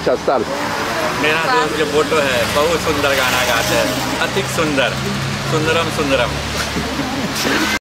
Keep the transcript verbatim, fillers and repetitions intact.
अच्छा सर। मेरा दोस्त जो बोटो है बहुत सुंदर गाना गाते हैं, अति सुंदर, सुंदरम सुंदरम।